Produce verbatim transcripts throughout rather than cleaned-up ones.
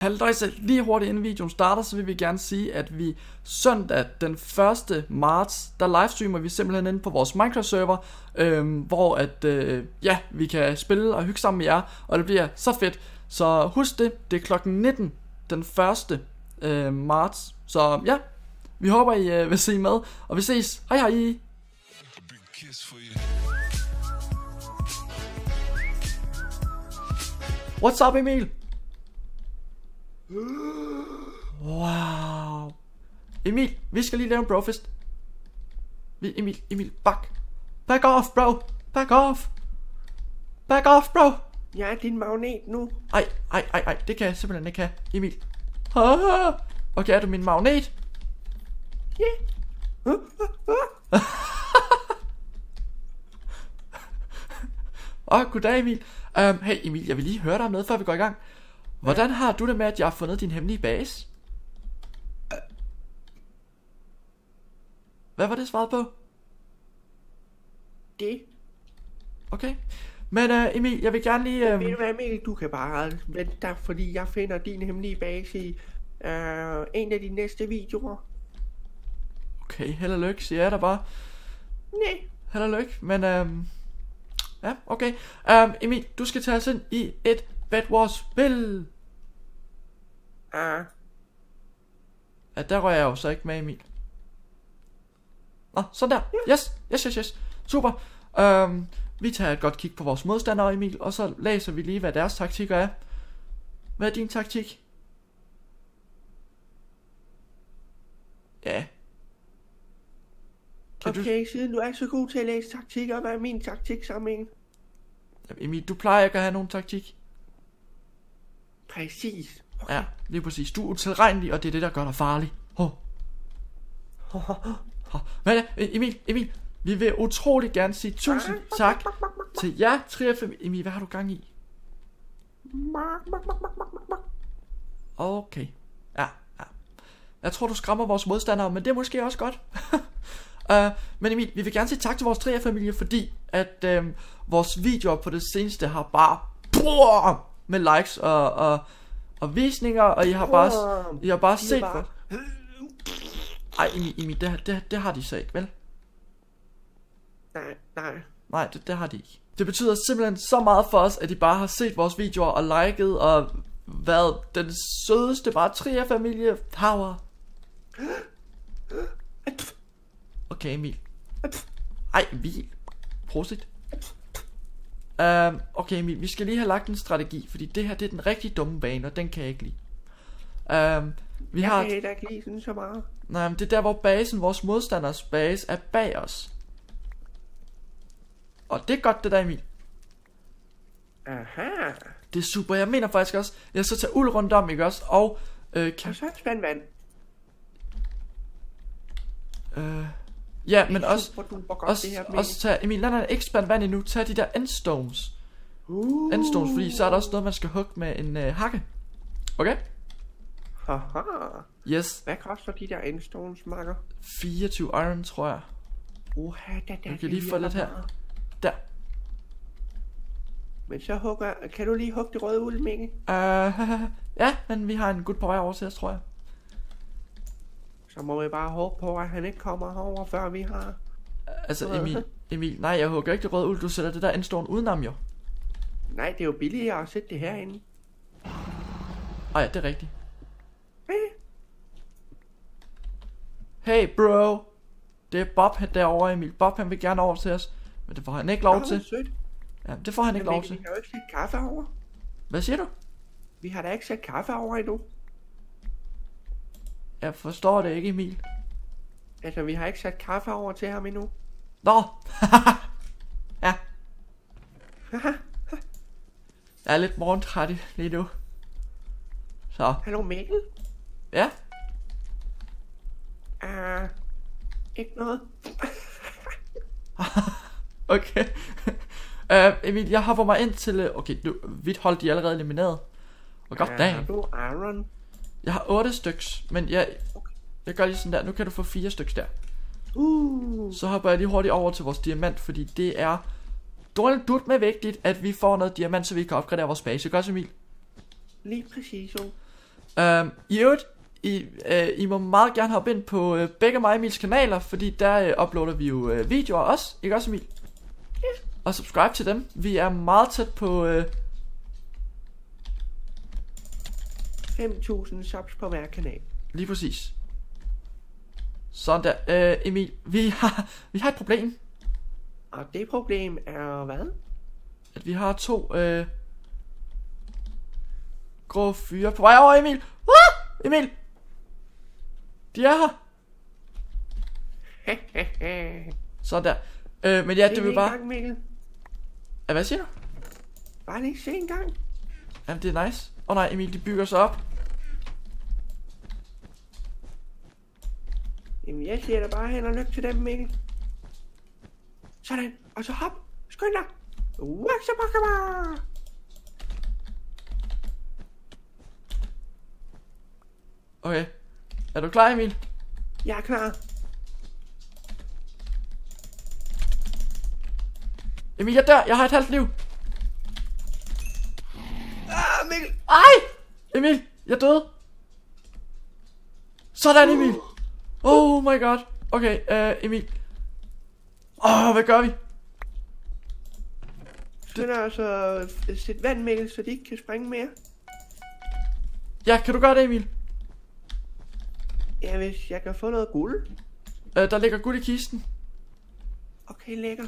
Halløjsa, lige hurtigt inden videoen starter, så vil vi gerne sige, at vi søndag den første marts, der livestreamer vi simpelthen inde på vores Minecraft server, øhm, hvor at, øh, ja, vi kan spille og hygge sammen med jer, og det bliver så fedt. Så husk det, det er klokken nitten den første øh, marts, så ja, vi håber I øh, vil se med, og vi ses, hej hej! What's up, Emil? Wow. Emil, vi skal lige lave en brofist. Emil, Emil, back. Back off, bro. Back off. Back off, bro. Jeg er din magnet nu. Ej, ej, ej, ej, det kan jeg simpelthen ikke have, Emil. Ah. Okay, er du min magnet? Ja. Yeah. Åh, oh, goddag, Emil. um, Hey Emil, jeg vil lige høre dig om noget, før vi går i gang. Hvordan har du det med, at jeg har fundet din hemmelige base? Hvad var det svaret på? Det. Okay. Men uh, Emil, jeg vil gerne lige... Uh... Ved du hvad, Emil? Du kan bare vente dig, fordi jeg finder din hemmelige base i uh, en af de næste videoer. Okay, held og lykke, siger jeg da bare. Nej. Held og lykke, men... Uh... Ja, okay. um, Emil, du skal tage os ind i et Bed Wars spil. Ah. Ja, der rører jeg jo så ikke med, Emil. Nå, sådan der. Yes, yes, yes, yes. Super. um, Vi tager et godt kig på vores modstandere, Emil, og så læser vi lige, hvad deres taktikker er. Hvad er din taktik? Ja. Kan okay, du... siden du er så god til at læse taktikker, hvad er min taktik sammen? Emil, du plejer ikke at have nogen taktik. Præcis. Okay. Ja, lige præcis. Du er utilregnelig, og det er det, der gør dig farlig. Ho. Ho, ho, ho. Hvad er det? Emil, Emil, vi vil utrolig gerne sige tusind tak til jer tre og fem. Emil, hvad har du gang i? Okay. Ja, ja. Jeg tror, du skræmmer vores modstandere, men det er måske også godt. uh, men Emil, vi vil gerne sige tak til vores tre familie, fordi at uh, vores videoer på det seneste har bare brrr, med likes og, og, og visninger, og I har bare, I har bare set bare... Ej, Emil, Emil det, det, det har de så ikke, vel? Nej, nej. Nej, det, det har de ikke. Det betyder simpelthen så meget for os, at de bare har set vores videoer og liket og været den sødeste bare tre familie power. Okay, Emil. Ej, vi. Prosit. Um, okay, Emil, vi skal lige have lagt en strategi, fordi det her det er den rigtig dumme bane, og den kan jeg ikke lide. Um, vi jeg har kan heller ikke lide sådan så meget. Nej, men det er der, hvor basen, vores modstanders base, er bag os. Og det er godt, det der, Emil. Aha. Det er super, jeg mener faktisk også, jeg så tager uld rundt om, ikke også? Og, øh, kan... og så et spand vand. Øh... Ja, men også, super, også, også tage, Emil, lad dig ikke spænde vand endnu, tag de der endstones. Uh. Endstones, fordi så er der også noget, man skal hugge med en øh, hakke. Okay? Haha. Yes. Hvad koster de der endstones, makker? fireogtyve iron, tror jeg. Uha, da, da, du kan lige få lidt her. Der. Men så hugger, kan du lige hugge det røde uld, Mikkel? Uh, ja, men vi har en gut på vej over til os, tror jeg. Så må vi bare håbe på, at han ikke kommer herover, før vi har... Altså, Emil, Emil, nej, jeg hugger ikke det røde uld, du sætter det der endstone udenom, jo. Nej, det er jo billigere at sætte det herinde. Ej, ja, det er rigtigt. Hey. Hey, bro. Det er Bob derovre, Emil. Bob, han vil gerne over til os. Men det får han ikke lov Nå, til. Sødt. Ja, det får han ikke men, lov vi til. Vi har jo ikke sat kaffe over. Hvad siger du? Vi har da ikke sat kaffe over endnu. Jeg forstår det ikke, Emil. Altså, vi har ikke sat kaffe over til ham endnu. Nå. Ja. Jeg er lidt morgentræt lige nu. Så. Hallo, Mikkel? Ja? Uh, ikke noget. Okay. uh, Emil, jeg hopper mig ind til... Okay, nu, vidt holdt de allerede elimineret. Og godt dag. Har du iron? Jeg har otte styks, men jeg, jeg gør lige sådan der. Nu kan du få fire styks der. Uh. Så hopper jeg lige hurtigt over til vores diamant, fordi det er dårligt dut med vigtigt, at vi får noget diamant, så vi kan opgradere vores base. Gør så, Emil? Lige præcis, jo. Um, I øvrigt, I, uh, I må meget gerne hoppe ind på uh, begge mig og Emils kanaler, fordi der uh, uploader vi jo uh, videoer også, ikke også Emil? Ja. Og subscribe til dem. Vi er meget tæt på uh, fem tusind subs på hver kanal. lige præcis. Sådan der. Uh, Emil, vi har, vi har et problem. Og det problem er hvad? At vi har to uh, grå fyre på vej over, Emil. Ah! Emil! De er her. Sådan der. Øh, men ja, det vil bare... Gang, Mikkel. Ja, hvad siger du? Bare lige se en gang. Jamen, det er nice. Åh oh, nej, Emil, de bygger sig op. Jamen, jeg siger da bare held og lykke til dem, Mikkel. Sådan. Og så hop. Skynd dig. Waxabakaba. Okay. Er du klar, Emil? Jeg er klar. Emil, jeg dør. Jeg har et halvt liv. Ah, Mikkel. Ej! Emil, jeg døde. Sådan, Emil. Oh my god. Okay, uh, Emil. Åh, oh, hvad gør vi? Skynd dig altså sætte vand, Mikkel, så de ikke kan springe mere. Ja, kan du gøre det, Emil? Ja, hvis jeg kan få noget guld. Uh, der ligger guld i kisten. Okay, lækkert.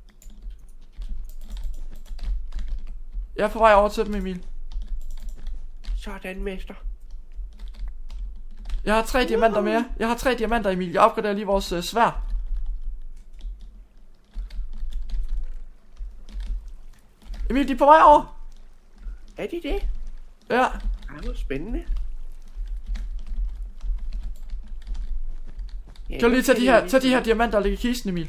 Jeg er på vej over til dem, Emil. Sådan, mester. Jeg har tre wow. diamanter mere. Jeg har tre diamanter, Emil. Jeg opgraderer lige vores uh, sværd. Emil, de er på vej over. Er de det? Ja. Ej, hvor spændende. Ja, kan du lige tage de her, tage de her diamanter og lægge i kisten, Emil?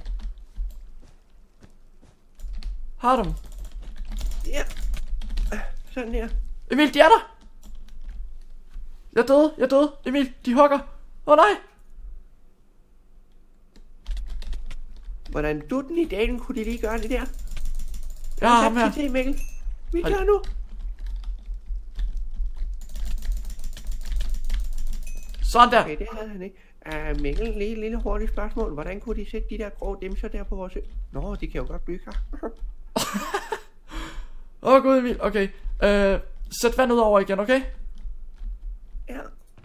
Har du dem? Ja. Sådan der. Emil, de er der! Jeg døde, jeg døde. Emil, de hugger. Åh oh, nej! Hvordan du den i dagen kunne de lige gøre det der? Jeg har ham her. Til, Mikkel. Vi tager nu. Sådan der. Okay, det havde han ikke. Uh, Mikkel, lige et lille hurtigt spørgsmål. Hvordan kunne de sætte de der grå dimser der på vores ø? Nå, de kan jo godt bygge her. Åh oh, gud, Emil. Okay. Uh, sæt vand ud over igen, okay? Ja.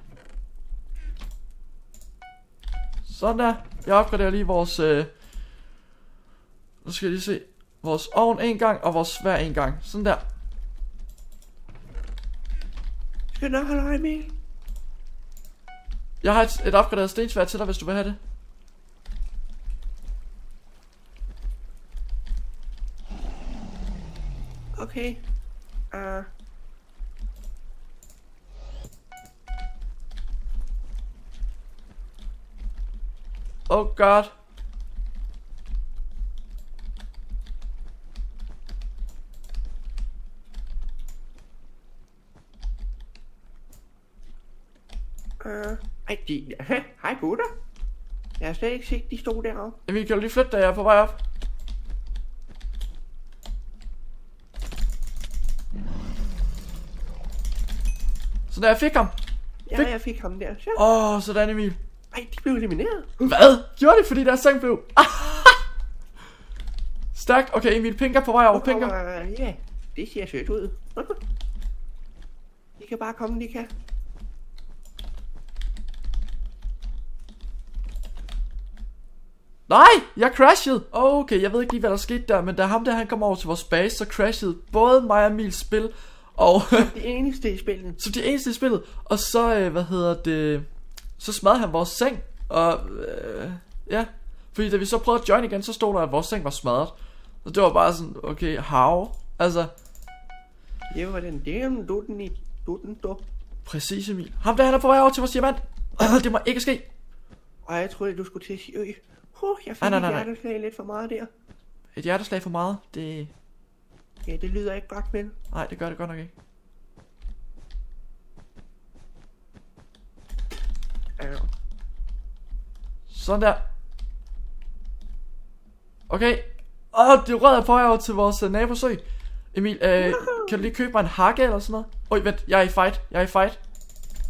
Sådan der. Jeg opgraderer lige vores... Uh... Nu skal jeg lige se. Vores ovn en gang, og vores svær en gang. Sådan der. Skal nok holde øje, Mikkel? Jeg har et, et opgraderet stensværd til dig, hvis du vil have det. Okay. Uh. Oh god. Uh. Ej, de... Hej, gutter. Jeg har slet ikke set, de stod deroppe. Emil, kan du lige flytte dig? Jeg er på vej op. Så der, jeg fik ham. Ja, fik... jeg fik ham der. Åh, oh, sådan Emil. Ej, de blev elimineret. Hvad? Gjorde de, fordi deres sang blev... Stærkt. Okay, Emil, Pinker på vej over. Pinker. Uh, ja, det ser sødt ud. De kan bare komme, de kan. Nej, jeg crashede. Okay, jeg ved ikke lige, hvad der skete der, men da ham der, han kom over til vores base, så crashede både mig og Emils spil. Og det eneste i spillet. Så det eneste i spillet. Og så, øh, hvad hedder det, så smadrede han vores seng. Og, øh, ja. Fordi da vi så prøvede at join igen, så stod der, at vores seng var smadret. Så det var bare sådan, okay, how? Altså. Det var den der, du den i, du den du. Præcis, Emil. Ham der, han er på vej over til vores diamant. Det må ikke ske. Og jeg troede, du skulle til at sige, øj. Huh, jeg fik ah, nej, et nej, nej. hjerteslag lidt for meget der. Et hjerteslag for meget, det... Ja, det lyder ikke godt, men... Nej, det gør det godt nok ikke. Ja. Sådan der. Okay. Åh, oh, det rød er på vej over til vores uh, nabosø. Emil, øh, kan du lige købe mig en hakke eller sådan noget? Oj, vent, jeg er i fight. Jeg er i fight.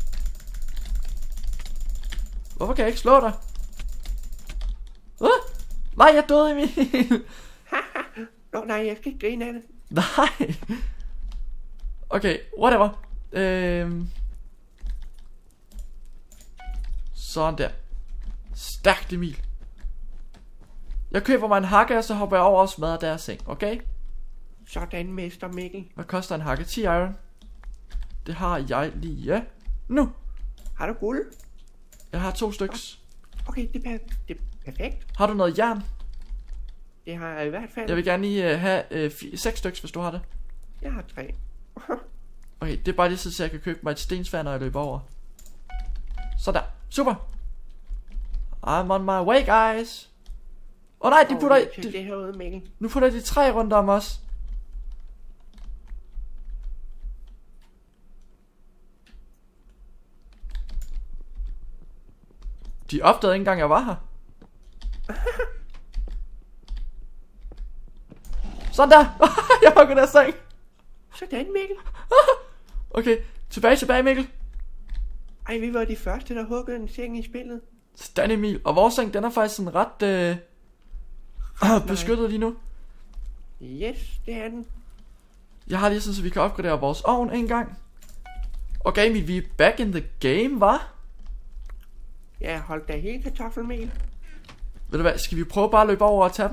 Hvorfor kan jeg ikke slå dig? Uh, nej, jeg døde, Emil. Nå nej, jeg skal ikke grine af det. Nej. Okay, whatever. Øhm. Sådan der. Stærkt, Emil. Jeg køber mig en hakke, og så hopper jeg over og smadrer deres seng, okay? Sådan, mester Mikkel. Hvad koster en hakke? ti iron. Det har jeg lige, ja. Nu. Har du guld? Jeg har to styks. Okay, det er, per- det er perfekt. Har du noget jern? Det har jeg i hvert fald. Jeg vil gerne lige uh, have uh, seks styks, hvis du har det. Jeg har tre. Okay, det er bare lige så jeg kan købe mig et stensvær, når jeg løber over. Sådan. Super. I'm on my way, guys. Åh oh, nej, de putter... Oh, det, det herude, Mikkel. Nu putter de tre rundt om os. De opdagede ikke engang, jeg var her. Sådan der. Jeg hugger der seng. Sådan, Mikkel. Okay, tilbage, tilbage, Mikkel. Ej, vi var de første, der huggede en seng i spillet. Sådan, Emil. Og vores seng, den er faktisk sådan ret øh, beskyttet lige nu. Yes, det er den. Jeg har lige sådan, så vi kan opgradere vores ovn en gang. Okay, Emil, vi er back in the game, hva'? Ja, hold da hele kartoffelmel. Ved du hvad, skal vi prøve bare at løbe over og tage dem?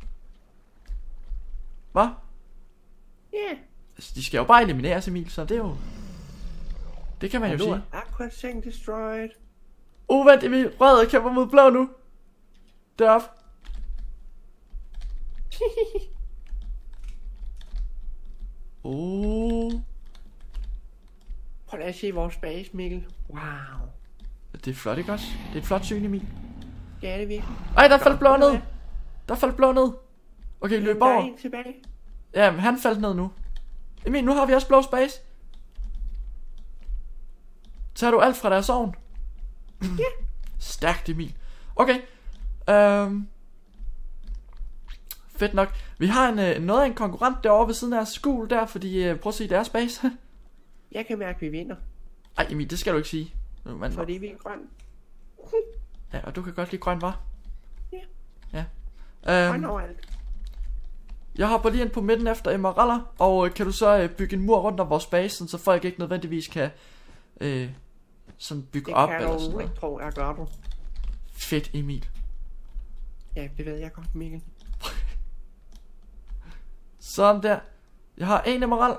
Hva? Ja. Yeah. Altså, de skal jo bare elimineres, Emil, så det er jo... Det kan man jo sige. Nu er Aqua Seng destroyed. Uh, vent, Emil, rød kæmper mod blå nu. Deroppe. Uh. Prøv lige at se vores base, Mikkel. Wow. Det er flot, ikke også? Det er et flot syn, Emil. Det er det virkelig. Ej, der faldt blå ned. Der faldt blå ned. Okay, løb over. Der er en tilbage. Jamen, han faldt ned nu. Emil, nu har vi også blå space. Tager du alt fra deres ovn? Ja. Stærkt, Emil. Okay. Øhm. Fedt nok. Vi har en, øh, noget af en konkurrent derovre ved siden af skole der, fordi øh, prøv at se deres base. Jeg kan mærke, at vi vinder. Ej, Emil, det skal du ikke sige. Man, fordi vi er grøn. Ja, og du kan godt lide grøn, var? Ja. Ja. Grøn Øhm, overalt. jeg hopper lige ind på midten efter emeralder, og øh, kan du så øh, bygge en mur rundt om vores base, så folk ikke nødvendigvis kan øh, sådan bygge det op kan eller du sådan noget. ikke tro, jeg gør du. Fedt, Emil. Ja, det ved jeg godt, Mikkel. Sådan der. Jeg har en emerald.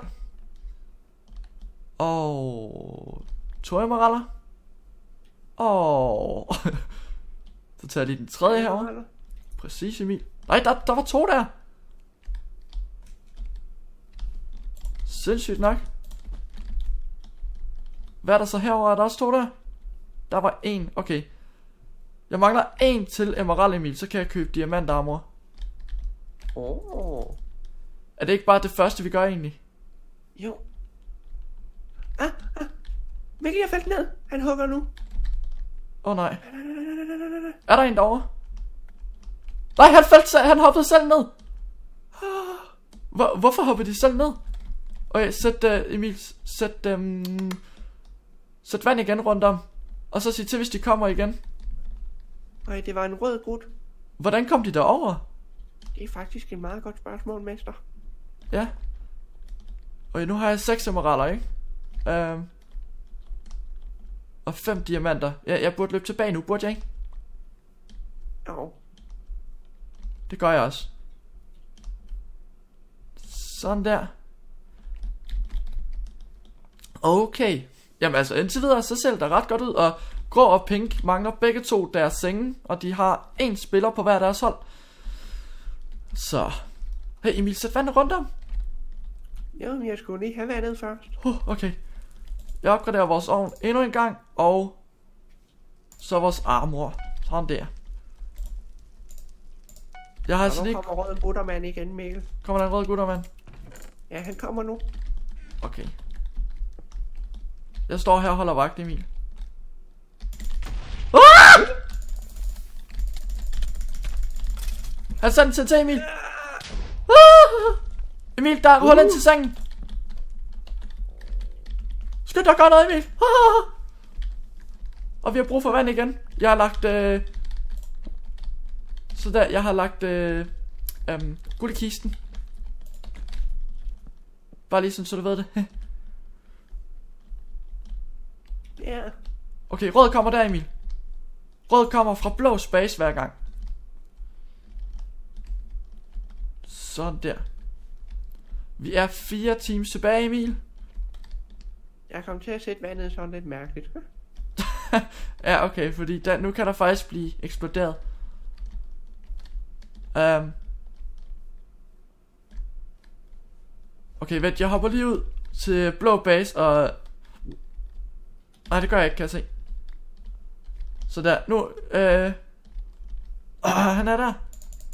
Og to emeralder. Og så tager jeg lige den tredje herovre. Præcis, Emil. Nej, der, der var to der. Sindssygt nok. Hvad er der så herovre? Er der også to der? Der var en. Okay. Jeg mangler en til emerald, Emil. Så kan jeg købe diamantarmor. Oh. Er det ikke bare det første vi gør egentlig? Jo. Ah, ah. Mikkel, jeg faldt ned. Han hugger nu. Åh oh, nej. Er der en derovre? Nej, han faldt selv. Han hoppede selv ned. Hvor, hvorfor hoppede de selv ned? Okay, sæt uh, Emil. Sæt um, Sæt vand igen rundt om. Og så sig til, hvis de kommer igen. Nej, det var en rød gut. Hvordan kom de derover? Det er faktisk et meget godt spørgsmål, mester. Ja. Okay, nu har jeg seks emeralder, ikke? Um, og fem diamanter. Ja, jeg burde løbe tilbage nu, burde jeg ikke? Jo. Det gør jeg også. Sådan der. Okay. Jamen altså, indtil videre, så ser det da ret godt ud. Og grå og pink mangler begge to deres senge. Og de har en spiller på hver deres hold. Så. Hey Emil, sæt vandet rundt om. Jo, men jeg skulle lige have vandet først. uh, Okay. Jeg opgraderer vores ovn endnu en gang. Og så vores armor. Sådan der. Jeg har og altså nu lige... kommer rød guttermand igen, Mikkel. Kommer der en rød guttermand? Ja, han kommer nu. Okay. Jeg står her og holder vagt, Emil. Ah! Han sendte til til Emil. Ah! Emil, der er hul ind til sengen. Skynd dig, gør noget, Emil. Ah! Og og vi har brug for vand igen. Jeg har lagt øh... Så der, jeg har lagt øh... øhm, guld i kisten. Bare lige sådan, så du ved det. Ja. Okay, rød kommer der, Emil. Rød kommer fra blå space hver gang. Sådan der. Vi er fire teams tilbage, Emil. Jeg kom til at sætte vandet sådan lidt mærkeligt. Ja, okay, fordi der, nu kan der faktisk blive eksploderet. Um. Okay, vent, jeg hopper lige ud til blå base og... Nej, det gør jeg ikke, kan jeg se. Så der, nu... Øh... Åh, han er der.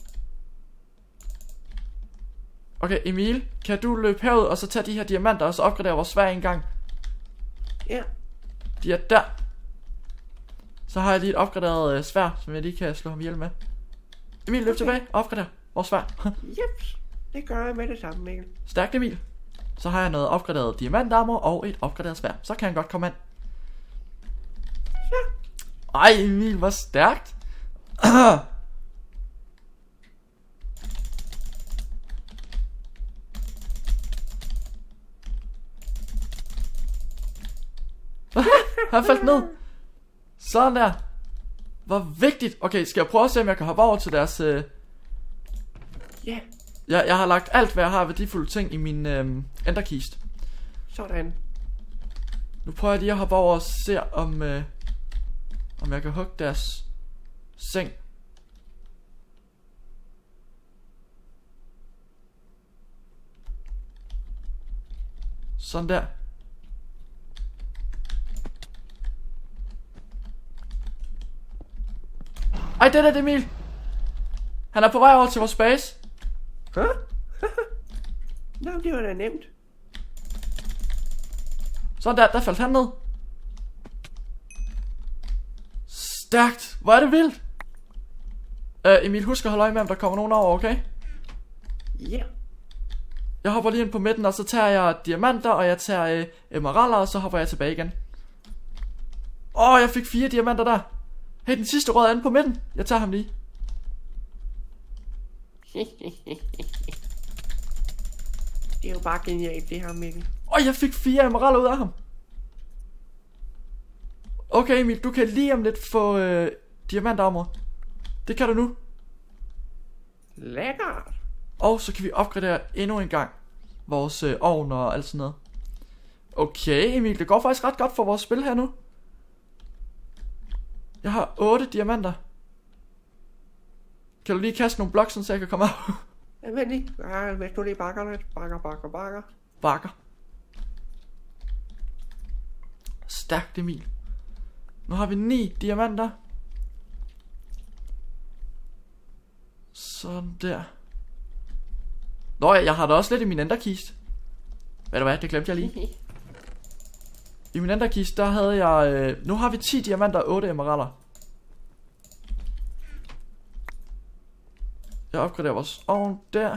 Okay, Emil, kan du løbe herud og så tage de her diamanter og så opgradere vores sværd en gang? Ja. De er der. Så har jeg lige et opgraderet øh, sværd, som jeg lige kan slå ham ihjel med. Emil, løb okay. tilbage og opgrader vores sværd. Jeps, det gør jeg med det samme, Mikkel. Stærkt, Emil. Så har jeg noget opgraderet diamantarmor og et opgraderet sværd. Så kan han godt komme ind. Så. Ej, Emil, hvor stærkt. Han faldt ned. Sådan der. Hvor vigtigt. Okay, skal jeg prøve at se om jeg kan hoppe over til deres øh... Ja. Yeah. jeg, jeg har lagt alt hvad jeg har værdifulde ting i min øh, enderkist. Sådan. Nu prøver jeg lige at hoppe over og se om øh, Om jeg kan hugge deres seng. Sådan der. Ej, det er det, Emil. Han er på vej over til vores base. Hæ? Nå, det var da nemt. Sådan der, der faldt han ned. Stærkt. Hvor er det vildt. uh, Emil, husk at holde øje med, om der kommer nogen over, okay? Ja. Yeah. Jeg hopper lige ind på midten, og så tager jeg diamanter, og jeg tager uh, emeralder, og så hopper jeg tilbage igen. Åh, oh, jeg fik fire diamanter der. Hey, den sidste rød er inde på midten. Jeg tager ham lige. Det er jo bare genialt, det her, Mikkel. Åh, oh, jeg fik fire emeralder ud af ham. Okay, Emil, du kan lige om lidt få øh, diamantarmor. Det kan du nu. Lækkert. Og så kan vi opgradere endnu en gang vores øh, ovn og alt sådan noget. Okay, Emil, det går faktisk ret godt for vores spil her nu. Jeg har otte diamanter. Kan du lige kaste nogle blok, så jeg kan komme af? Ja, vent lige. Ja, hvis du lige bakker lidt. Bakker, bakker, bakker. Bakker. Stærkt, Emil. Nu har vi ni diamanter. Sådan der. Nå ja, jeg har da også lidt i min enderkist. Ved du hvad, det glemte jeg lige. I min enderkist, der havde jeg øh, nu har vi ti diamanter og otte emeralder. Jeg opgraderer vores ovn der.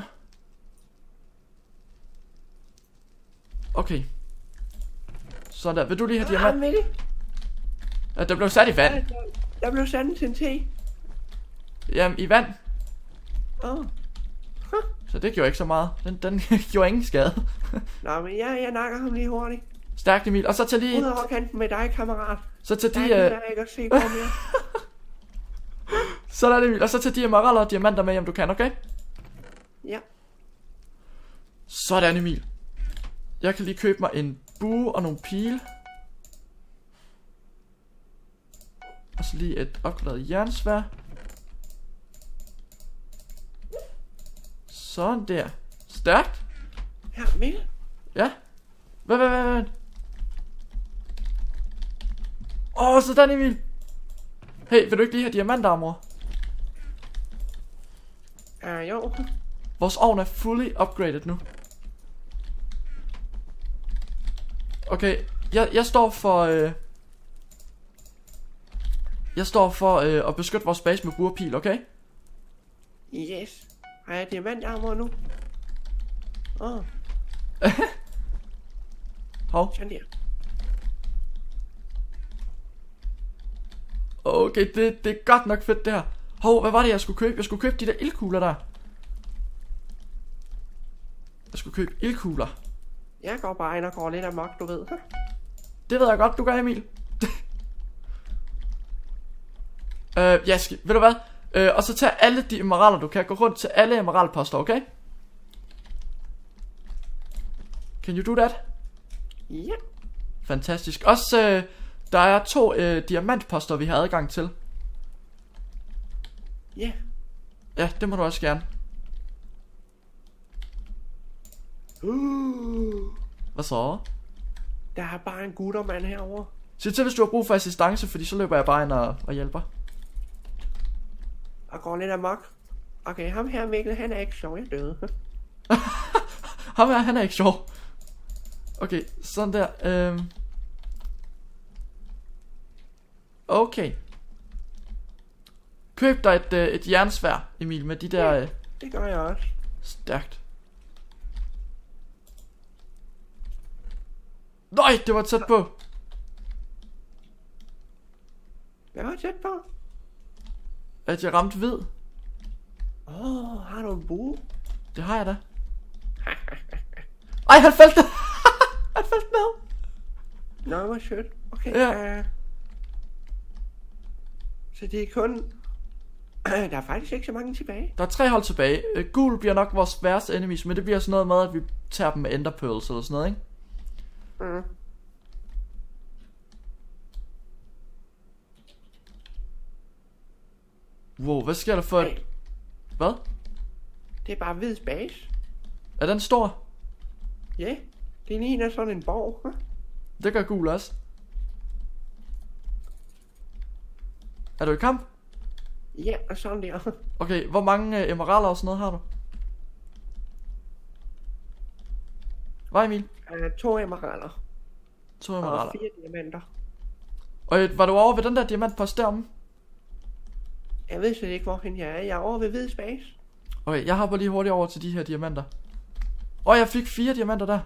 Okay. Sådan der, vil du lige have diamant? Ja, der blev sat i vand. Der blev sat til en te. Jamen, i vand. Åh. Oh. Huh. Så det gjorde ikke så meget. Den, den gjorde ingen skade. Nå, men jeg, jeg nakker ham lige hurtigt. Stærkt, Emil. Og så tag lige... Ud over kanten med dig, kammerat. Så tag de... Der er uh... ikke at se på mere. Sådan er det, Emil. Og så tag de emeralder og diamanter med, om du kan, okay? Ja. Sådan, Emil. Jeg kan lige købe mig en bue og nogle pile. Og så lige et opgraderet jernsværd. Sådan der. Stærkt. Ja, Mikkel. Ja. Hvad, hvad, hvad, hvad? Åh, oh, sådan, Emil. Hey, vil du ikke lige have diamantarmor? Ja, uh, jo. Vores ovn er fully upgraded nu. Okay, jeg, jeg står for... Øh, jeg står for øh, at beskytte vores base med burpil, okay? Yes. Har jeg diamantarmor nu? Åh. Oh. Hov. Sådan der. Okay, det, det er godt nok fedt det her. Hov, hvad var det jeg skulle købe? Jeg skulle købe de der ildkugler der. Jeg skulle købe ildkugler. Jeg går bare ind og går lidt amok, du ved. Det ved jeg godt, du gør, Emil. øh, ja, skal, ved du hvad? Øh, og så tag alle de emeralder, du kan. Gå rundt til alle emeraldposter, okay? Can you do that? Ja. Fantastisk. Også, øh, der er to øh, diamantposter, vi har adgang til. Ja. Ja, det må du også gerne. Uh, Hvad så? der er bare en guttermand herovre. Sig til, hvis du har brug for assistance, fordi så løber jeg bare ind og, og hjælper. Og går lidt amok. Okay, ham her Mikkel, han er ikke sjov, jeg døde. Ham her, han er ikke sjov. Okay, sådan der. Øhm. Okay. Køb dig et, øh, et jernsværd, Emil, med de der... Ja, øh, det gør jeg også. Stærkt. Nej, det var tæt på. Jeg var tæt på. At jeg ramte hvid. Åh, oh, har du en bue? Det har jeg da. Ej, han faldt ned. Han faldt ned. Nå, hvor sødt. Okay, Ja. uh, så det er kun... der er faktisk ikke så mange tilbage. Der er tre hold tilbage. øh, Gul bliver nok vores værste enemies, men det bliver sådan noget med, at vi tager dem med ender pearls eller sådan noget, ikke? Mm. Wow, hvad sker der for et... Hey, Hvad? det er bare hvid space. Er den stor? Ja, yeah, det ligner sådan en borg. Det gør gul også. Er du i kamp? Ja, og sådan der. Okay, hvor mange uh, emeralder og sådan noget har du? Hvad, Emil? Uh, to emeralder. To Og emeralder. fire diamanter. Og øh, var du over ved den der diamantpost deromme? Jeg ved slet ikke, hvorhen jeg er. Jeg er over ved hvid space. Okay, jeg hopper lige hurtigt over til de her diamanter. Og jeg fik fire diamanter der.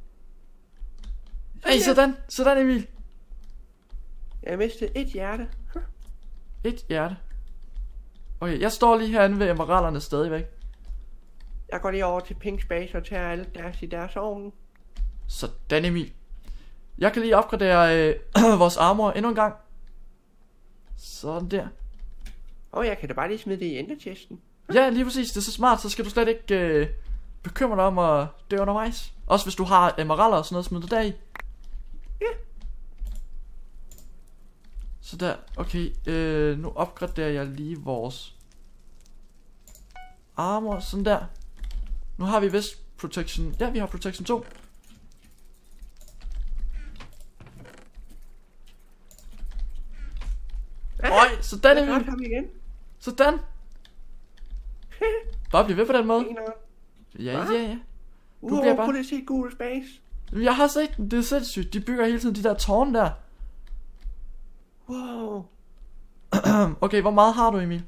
Hey, sådan, sådan Emil. Jeg mistede et hjerte. Et hjerte. Okay, jeg står lige herinde ved emeralderne stadigvæk. Jeg går lige over til pink space og tager alle deres i deres ovn. Sådan Emil. Jeg kan lige opgradere øh, vores armor endnu en gang. Sådan der. Og jeg kan da bare lige smide det i enderchesten. Ja, lige præcis. Det er så smart, så skal du slet ikke øh, bekymre dig om at dø undervejs. Også hvis du har emeralder og sådan noget, smid det der i. Ja. Så der, okay, øh, nu opgraderer jeg lige vores armor, sådan der. Nu har vi vist protection, ja vi har protection to. Øj, sådan Jeg er kan vi. ham igen. Sådan. Bare bliv ved på den måde. Griner. Ja, Hva? ja, ja. Du Wow, bliver bare... prøv lige at se gul space. Jamen, jeg har set den, det er sindssygt. De bygger hele tiden de der tårne der. Wow. Okay, hvor meget har du, Emil?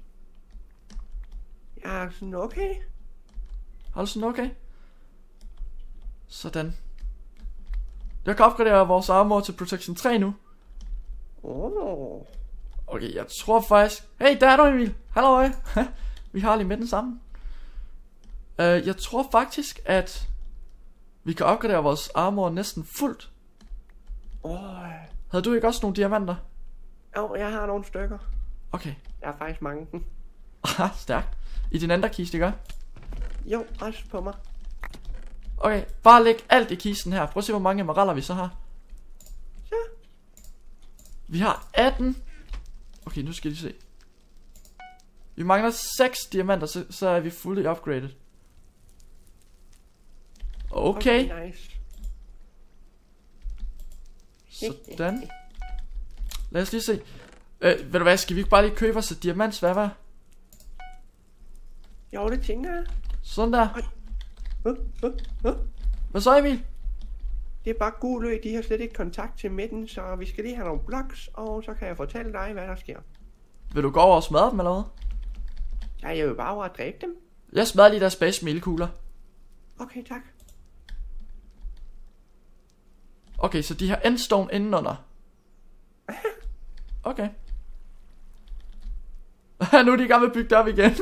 Jeg er sådan okay. Har du sådan okay? Sådan. Jeg kan opgradere vores armor til protection tre nu. Oh. Okay, jeg tror faktisk... Hey, der er du, Emil. Hallo. Vi har lige med den sammen. uh, Jeg tror faktisk, at vi kan opgradere vores armor næsten fuldt. Oh. Havde du ikke også nogle diamanter? Jo, jeg har nogle stykker. Okay. Der er faktisk mange. Stærkt. I din anden kiste, ikke? Jo, også på mig. Okay, bare læg alt i kisten her. Prøv at se, hvor mange emeralder vi så har. Så. Vi har atten. Okay, nu skal jeg lige se. Vi mangler seks diamanter, så, så er vi fully upgraded. Okay. Okay, nice. Sådan. Lad os lige se. øh, Ved du hvad, skal vi ikke bare lige købe os et diamantsværd, hva'? Jo, det tænker jeg. Sådan der. Uh, uh, uh. Hvad så, Emil? Det er bare gul ø, de har slet ikke kontakt til midten, så vi skal lige have nogle blocks, og så kan jeg fortælle dig, hvad der sker. Vil du gå over og smadre dem, eller hvad? Ja, jeg vil bare over at dræbe dem. Jeg smadrer lige der space med ildkugler. Okay, tak. Okay, så de har endstone indenunder. Okay. Nu er de i gang med at bygge det op igen.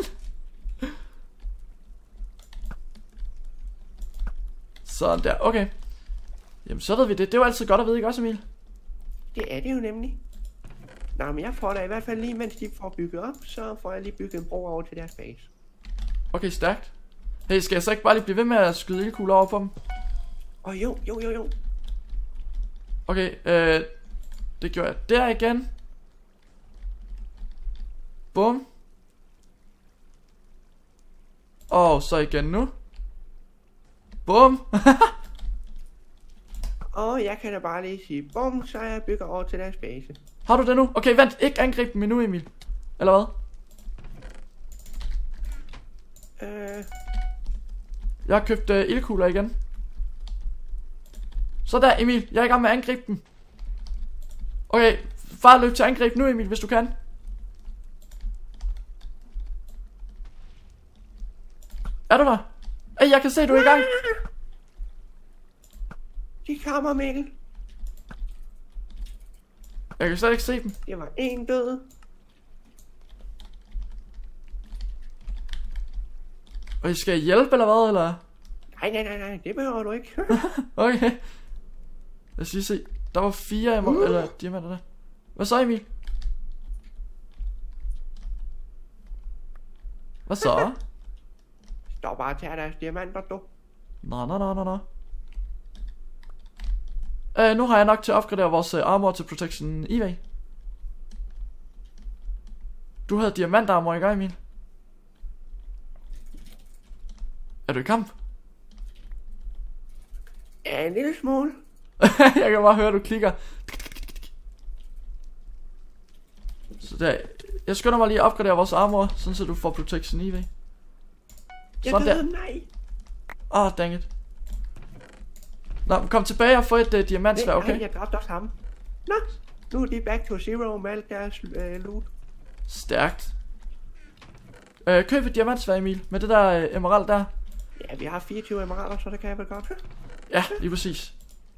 Sådan der, okay. Jamen så ved vi det. Det var altid godt at vide, ikke også, Emil? Det er det jo nemlig. Nå, men jeg får da i hvert fald lige, mens de får bygget op, så får jeg lige bygget en bro over til deres base. Okay, stærkt. Hey, skal jeg så ikke bare lige blive ved med at skyde ildkugler over på dem? Åh oh, jo, jo, jo, jo. Okay, øh, det gjorde jeg der igen. Bum. Og så igen nu. Bum. Og jeg kan da bare lige sige bum, så jeg bygger over til deres base. Har du det nu? Okay, vent, ikke angrib dem endnu, Emil. Eller hvad? Øh... Jeg har købt øh, ildkugler igen. Så der, Emil. Jeg er i gang med at angribe dem. Okay, far løb til angreb nu, Emil, hvis du kan. Er du der? Ej, jeg kan se, du er i gang. De kommer, Mikkel. Jeg kan slet ikke se dem. Det var en død. Og skal jeg hjælpe, eller hvad, eller? Nej, nej, nej, nej, det behøver du ikke. Okay. Lad os lige se. Der var fire uh. eller diamanter der. Hvad så, Emil? Hvad så? Står bare og tager deres diamanter, du. Nå, nå, nå, nå, nå. Uh, nu har jeg nok til at opgradere vores uh, armor til protection E V. Du havde diamantarmor i gang, Emil. Er du i kamp? Ja, en lille smule. Jeg kan bare høre, du klikker. Så der. Jeg skynder mig lige at opgradere vores armor, sådan så du får protection E V. Sådan der. Nej. Åh, oh, dang it. Nå, kom tilbage og få et uh, diamantsværd, okay? Nej, jeg dræbte også ham. Nå, nu er de back to zero med alt deres øh, loot. Stærkt. øh, Køb et diamantsværd, Emil, med det der øh, emerald der. Ja, vi har fireogtyve emeralder, så det kan jeg vel godt. Ja, lige præcis.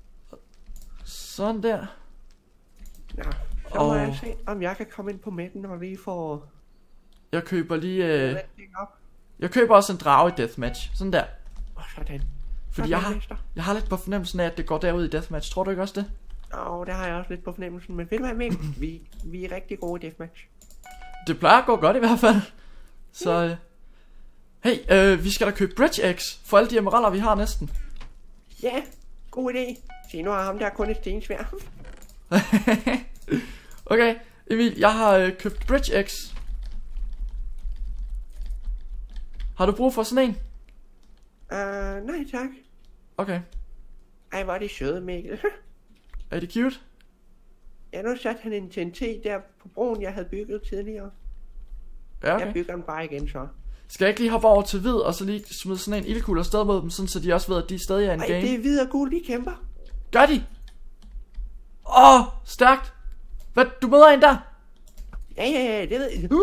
Sådan der. Nå, så må oh. jeg se, om jeg kan komme ind på midten og lige få... Jeg køber lige... Øh... Jeg køber også en drage i deathmatch. Sådan der. Åh, oh, sådan. Fordi sådan, jeg, har, jeg har lidt på fornemmelsen af, at det går derud i deathmatch. Tror du ikke også det? Åh, oh, det har jeg også lidt på fornemmelsen. Men ved du hvad, Mikkel? vi, vi er rigtig gode i deathmatch. Det plejer at gå godt i hvert fald. Så... Øh... Hey, øh, vi skal da købe bridge eggs for alle de emeralder, vi har næsten. Ja, god idé. Se, nu har ham der kun et stensværd. Okay, Emil, jeg har øh, købt bridge eggs. Har du brug for sådan en? Uh, nej tak. Okay. Ej, hvor er det søde, Mikkel. Er det cute? Ja, nu satte han en T N T der på broen, jeg havde bygget tidligere. Ja, okay. Jeg bygger den bare igen så. Skal jeg ikke lige hoppe over til hvid, og så lige smide sådan en ildkugle afsted mod dem, sådan så de også ved, at de stadig er en Ej, game? det er hvid og gul, de kæmper. Gør de? Åh, oh, stærkt. Hvad, du møder en der? Ja, ja, ja, det ved jeg. Uh.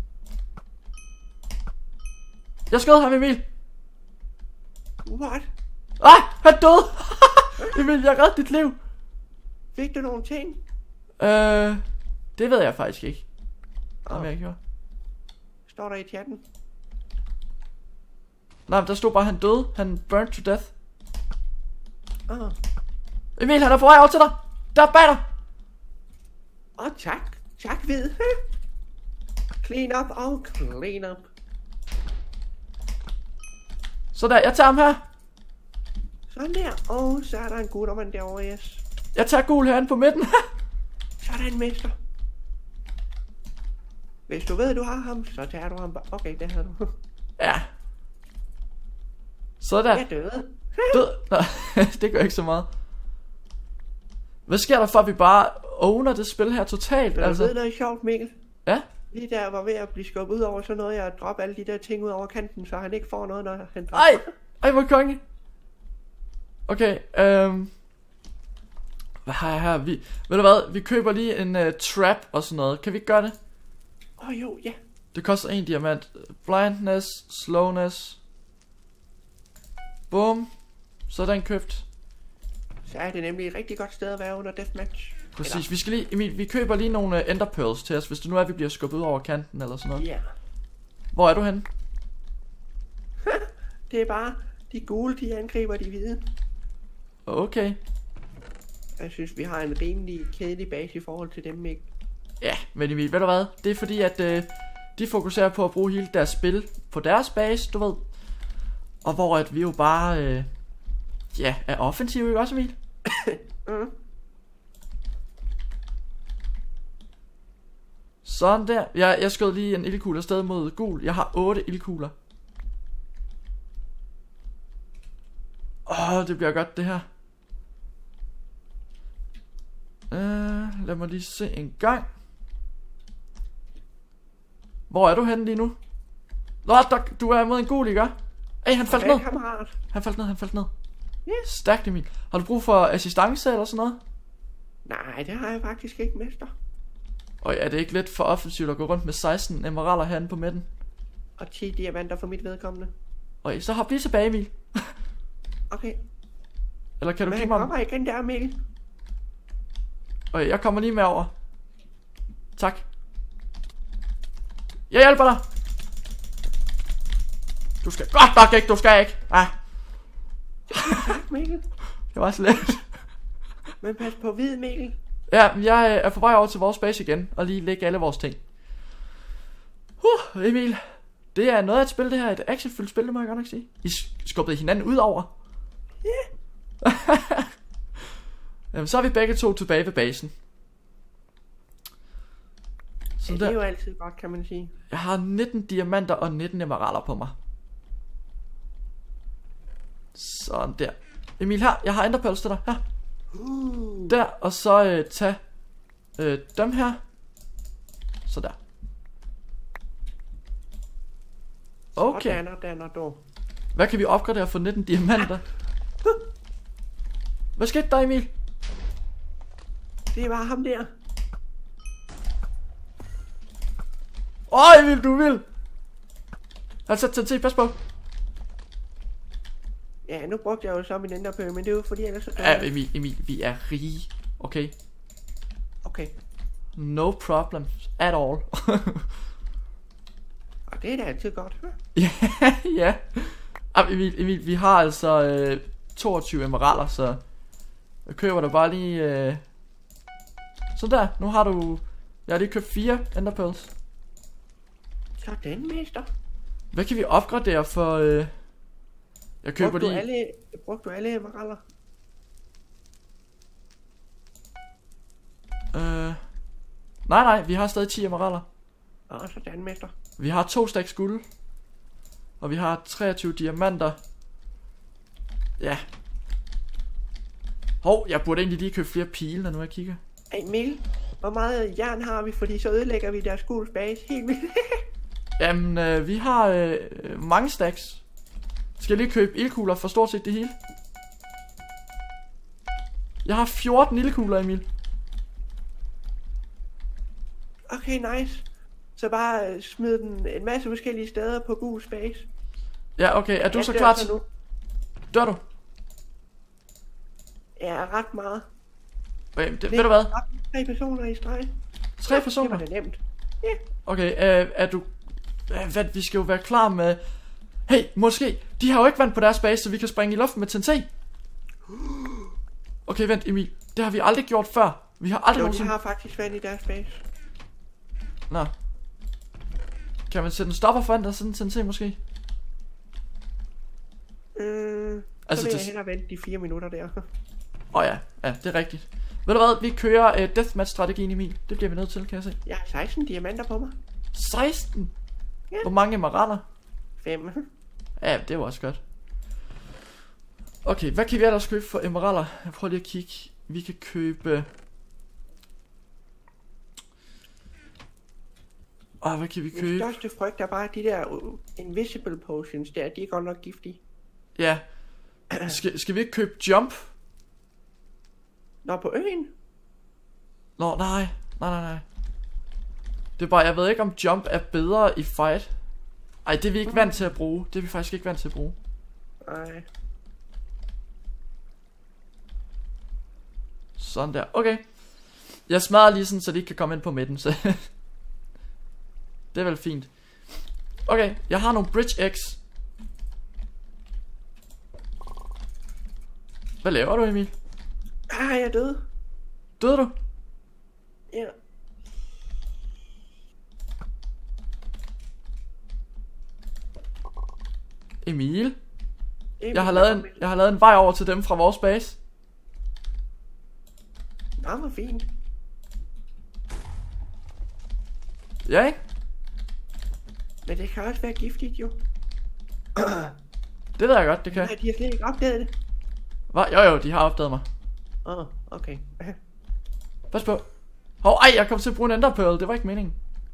Jeg skød ham, Emil. What? Ej, han døde. Emil, jeg reddede dit liv. Fik du nogle ting? Øh, det ved jeg faktisk ikke. Om jeg gjorde. Står der i chatten? Nej, men der stod bare, han døde. Han burned to death. Ah. Emil, han er på vej over til dig. Der er bag dig. Åh, oh, tak. Tak, hvid. Clean up og clean up. Så der, jeg tager ham her. Sådan der. Og oh, så er der en guttermand derovre, yes. Jeg tager gul herinde på midten. Sådan, mester. Hvis du ved, du har ham, så tager du ham bare. Okay, det har du. Ja. Så der. Jeg døde. Død. Nej, det gør ikke så meget. Hvad sker der for, at vi bare owner det spil her totalt? Du altså? ved noget sjovt, Mikkel? Ja? Lige der var ved at blive skubbet ud over, så nåede jeg at droppe alle de der ting ud over kanten, så han ikke får noget, når han dropper. Ej, ej, hvor konge. Okay, øhm... hvad har jeg her? Vi, ved du hvad, vi køber lige en uh, trap og sådan noget. Kan vi ikke gøre det? Åh oh, jo, ja. Det koster en diamant. Blindness, slowness. Boom. Så er den købt. Så er det nemlig et rigtig godt sted at være under deathmatch. Præcis, Eller... vi skal lige, Emil, vi køber lige nogle uh, ender pearls til os, hvis det nu er, vi bliver skubbet ud over kanten eller sådan noget. Ja. Hvor er du henne? Det er bare, de gule, de angriber de hvide. Okay. Jeg synes, vi har en rimelig kedelig base i forhold til dem, ikke? Ja, men Emil, ved du hvad? Det er fordi, at uh, de fokuserer på at bruge hele deres spil på deres base, du ved. Og hvor at vi jo bare, uh, ja, er offensive, ikke også, Emil? mm. Sådan der. Jeg, jeg skød lige en ildkugle afsted mod gul. Jeg har otte ildkugler. Åh, det bliver godt det her. Uh, lad mig lige se en gang. Hvor er du henne lige nu? Nå, der, du er mod en gul, ikke? Ej, han faldt Okay, ned. kammerat. Han faldt ned, han faldt ned. Yes. Stærkt, Emil. Har du brug for assistance eller sådan noget? Nej, det har jeg faktisk ikke, mester. Og er det ikke lidt for offensivt at gå rundt med seksten emeralder herinde på midten? Og ti diamanter for mit vedkommende. Og så hop lige tilbage, Emil. Okay. Eller kan du Men give han mig... kommer igen der, Mikkel. Okay, jeg kommer lige med over. Tak. Jeg hjælper dig. Du skal godt nok ikke, du skal ikke. Ah, Tak, Mikkel. det var så let. Men pas på hvid, Mikkel. Ja, jeg er på vej over til vores base igen og lige lægge alle vores ting. Uh, Emil, det er noget af et spil det her, et actionfyldt spil, det må jeg godt nok sige. I skubbede hinanden ud over. Ja. Yeah. Jamen, så er vi begge to tilbage ved basen. Ja, det er jo altid godt, kan man sige. Jeg har nitten diamanter og nitten emeralder på mig. Sådan der. Emil, her, jeg har enderpearls til dig. Her. Uh. Der, og så øh, tag øh, dem her. Så der. Okay. Og danner, danner, du. Hvad kan vi opgradere for nitten diamanter? Hvad skete der, Emil? Det var ham der. Åh, Emil, du vil. Altså, tag til, pas på. Ja, nu brugte jeg jo så min enderpearl, men det er jo fordi, ellers så dør Ja, jeg. Emil, Emil, vi er rige. Okay. Okay. No problems at all. Og det er da altid godt. Ja, ja. Jamen, Emil, Emil, vi har altså øh, toogtyve emeralder, så jeg køber dig bare lige øh... så der, nu har du. Jeg har lige købt fire enderpearls. Sådan, mester. Hvad kan vi opgradere for øh... Jeg køber Brugte du lige alle, brugte du alle emeralder? øh... Nej, nej, vi har stadig ti emeralder. Åh, sådan, mester. Vi har to stacks guld. Og vi har treogtyve diamanter. Ja. Hov, jeg burde egentlig lige købe flere pile, når nu jeg kigger. Ej, Mikkel, hvor meget jern har vi? Fordi så ødelægger vi deres guls base helt vildt. Jamen, øh, vi har øh, mange stacks. Skal jeg lige købe ildkugler for stort set det hele? Jeg har fjorten ildkugler, Emil. Okay, nice. Så bare uh, smid den en masse forskellige steder på guls base. Ja, okay. Er du Jeg så dør klar så til... nu. Dør du? Ja, ret meget. Okay, det, ved du hvad? Tre personer i streg. Tre Det personer? var da nemt. Ja. Okay, øh, er du... Øh, hvad, vi skal jo være klar med... Hey, måske... De har jo ikke vand på deres base, så vi kan springe i luften med T N T. Okay, vent, Emil. Det har vi aldrig gjort før. Vi har aldrig Jo, de nogensinde... har faktisk vand i deres base. Nå. Kan man sætte en stopper for vand og sådan en T N T måske? Øh, Altså, så vil det- jeg hellere vente de fire minutter der. Åh oh, ja, ja, det er rigtigt. Ved du hvad, vi kører uh, deathmatch-strategien, Emil. Det bliver vi nødt til, kan jeg se. Jeg har seksten diamanter på mig. seksten? Ja. Hvor mange emeralder? Fem. Ja, det var også godt. Okay, hvad kan vi ellers købe for emeralder? Jeg prøver lige at kigge. Vi kan købe... Åh, hvad kan vi Min købe? største frygt er bare de der uh, invisible potions der. De er godt nok giftige. Ja. Skal, skal vi ikke købe jump? Nå, på øen? Nå, nej. Nej, nej, nej. Det er bare, jeg ved ikke om jump er bedre i fight. Ej, det er vi ikke vant til at bruge. Det er vi faktisk ikke vant til at bruge. Nej. Sådan der, okay. jeg smadrer lige sådan, så de ikke kan komme ind på midten, så det er vel fint. Okay, jeg har nogle bridge eggs. Hvad laver du, Emil? Ah, jeg er død. Døde du? Ja. Emil? Jeg har, lavet en, jeg har lavet en vej over til dem fra vores base. Nå, hvor fint. Ja, ikke? Men det kan også være giftigt, jo. Det ved jeg godt, det kan. Nej, de har slet ikke opdaget det. Hva? Jo jo, de har opdaget mig. Åh, oh, okay. Pas på. Hov, ej, jeg kom til at bruge en ender pearl. Det var ikke meningen.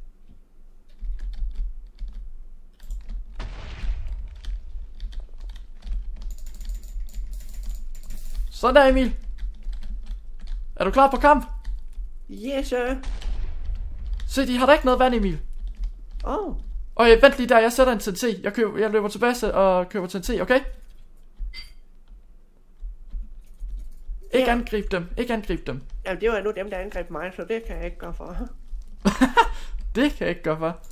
Sådan der, Emil. Er du klar på kamp? Yes, sir. Se, de har da ikke noget vand, Emil. Åh. Oh. Okay, vent lige der, jeg sætter en T N T. Jeg, køber, jeg løber tilbage og køber T N T, okay? Ikke Ja. angrib dem, ikke angrib dem. Jamen, det var nu dem, der angreb mig, så det kan jeg ikke gøre for. Det kan jeg ikke gøre for.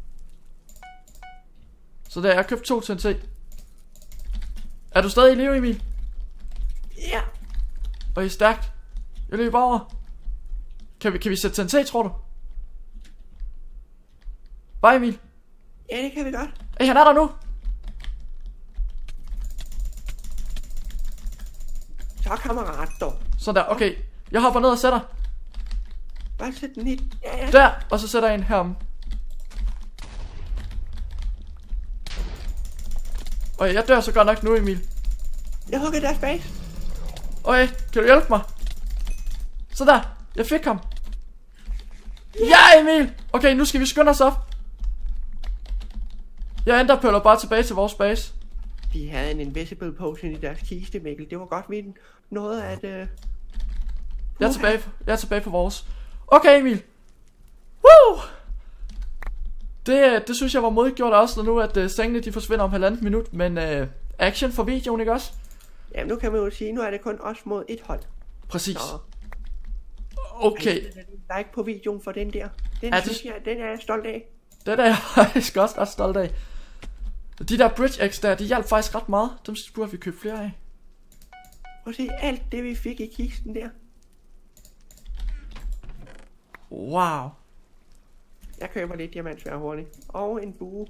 Så der, jeg har købt to T N T. Er du stadig i live, Emil? Ja. Og I er stærkt. Jeg løber over. Kan vi, kan vi sætte T N T, tror du? Hvad, Emil? Ja, det kan vi godt. Ej, han er der nu. Så kammerat, dog. Sådan der, okay. Jeg hopper ned og sætter. Bare sæt den i. Ja, ja. Der, og så sætter jeg en herom. Okay, jeg dør så godt nok nu, Emil. Jeg hugger deres base. Okay, kan du hjælpe mig? Så der, jeg fik ham. Ja, Emil. Okay, nu skal vi skynde os op. Jeg enderpearler bare tilbage til vores base. De havde en invisible potion i deres kiste, Mikkel. Det var godt, vi noget at... Uh... Jeg er tilbage, jeg er tilbage på vores. Okay, Emil. Woo! Det, det synes jeg var modigt gjort også, når nu at uh, sengene de forsvinder om halvandet minut. Men uh, action for videoen, ikke også? Jamen, nu kan man jo sige, nu er det kun os mod et hold. Præcis. Så... Okay. Like på videoen for den der. Den Ja, synes det... jeg, den er jeg stolt af. Den er jeg faktisk også ret stolt af. De der bridge eggs der, de hjalp faktisk ret meget. Dem burde vi købe flere af. Prøv at se alt det vi fik i kisten der. Wow. Jeg køber lidt diamantsvær hurtigt. Og en bue.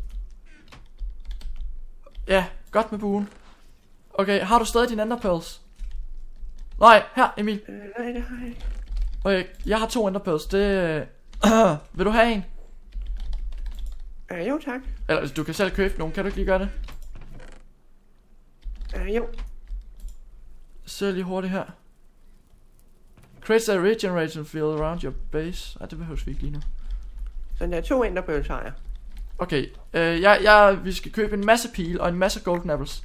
Ja, godt med buen. Okay, har du stadig dine enderpearls? Nej, her Emil. Øh, nej, det har jeg ikke. Okay, jeg har to enderpearls. Det... Vil du have en? Øh, jo tak. Eller du kan selv købe nogen, kan du ikke lige gøre det? Øh, jo. Så lige hurtigt her. Creates a regeneration field around your base. Ej, det behøves vi ikke lige nu. Så der er to enderbøls har jeg. Okay, øh, jeg, jeg, vi skal købe en masse pil og en masse golden apples.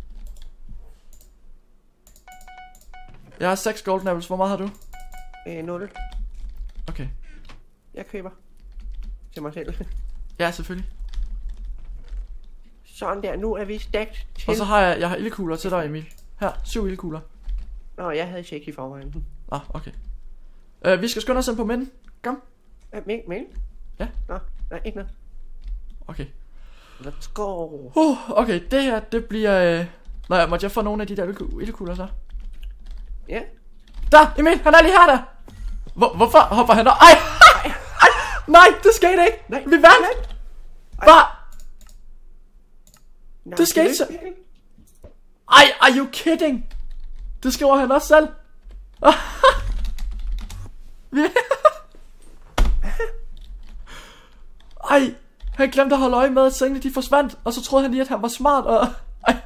Jeg har seks golden apples, hvor meget har du? Øh, nul. Okay. Jeg køber. Til mig selv. Ja, selvfølgelig. Sådan der, nu er vi stærkt til... Og så har jeg, jeg har ildkugler til dig, Emil. Her, syv ildkugler. Nå, jeg havde seks i forvejen. Ah, okay. Øh, vi skal skynde os ind på midten. Kom. Øh, Mikkel, Mikkel? Ja. Nå, nej, ikke noget. Okay. Let's go. Uh, okay, det her, det bliver... Øh... Nå ja, måtte jeg få nogle af de der ildku- ildkugler så? Ja. Der, Emil, han er lige her der. Hvor, hvorfor hopper han der? Ej, ej, ej, nej, det skete ikke. Nej, vi vandt. Hvad? Nå, Det skete så. Mikkel. Ej, are you kidding? Det skriver han også selv. Ej, han glemte at holde øje med, at sengene de forsvandt. Og så troede han lige, at han var smart. Og... Ej.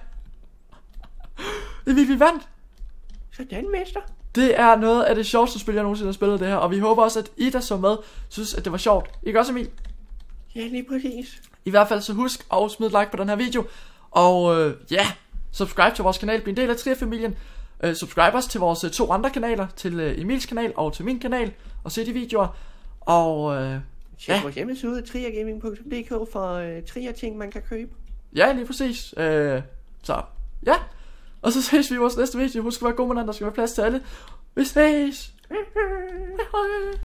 Vi, vi vandt. Sådan, mester. Det er noget af det sjoveste spil, jeg nogensinde har spillet det her. Og vi håber også, at I, der så med, synes, at det var sjovt. Ikke også, Emil? Ja, lige præcis. I hvert fald så husk at smide et like på den her video. Og øh, ja, subscribe til vores kanal. Bliv en del af Trier-familien. Uh, subscribe os til vores uh, to andre kanaler. Til uh, Emils kanal og til min kanal. Og se de videoer. Og uh, Tjek ja. vores hjemmeside, triergaming punktum d k, for uh, trier ting, man kan købe. Ja, lige præcis. uh, Så ja. Og så ses vi i vores næste video. Husk at være god med den, der skal være plads til alle. Vi ses. Hej hej.